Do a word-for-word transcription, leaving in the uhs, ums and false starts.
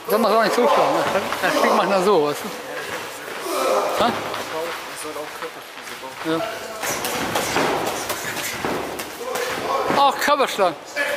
Soll man auch nicht zuschlagen. Das klingt manchmal so, weißt du? Ha? Ja. Auch Körperschlag.